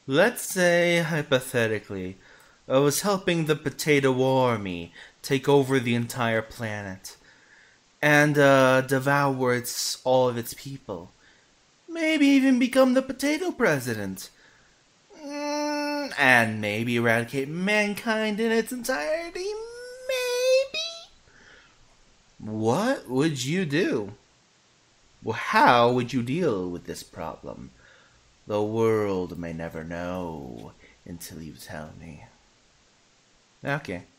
Let's say, hypothetically, I was helping the potato army take over the entire planet and devour all of its people. Maybe even become the potato president. And maybe eradicate mankind in its entirety. Maybe? What would you do? Well, how would you deal with this problem? The world may never know until you tell me. Okay.